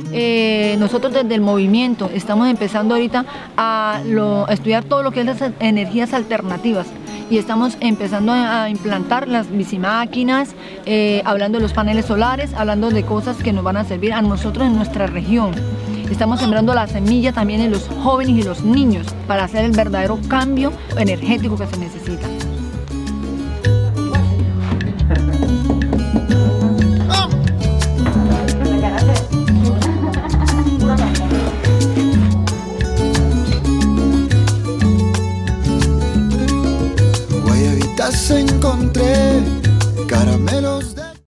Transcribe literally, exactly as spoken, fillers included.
eh, nosotros desde el movimiento estamos empezando ahorita a, lo, a estudiar todo lo que es las energías alternativas y estamos empezando a implantar las bicimáquinas, eh, hablando de los paneles solares, hablando de cosas que nos van a servir a nosotros en nuestra región. Estamos sembrando la semilla también en los jóvenes y los niños para hacer el verdadero cambio energético que se necesita. Guayabitas encontré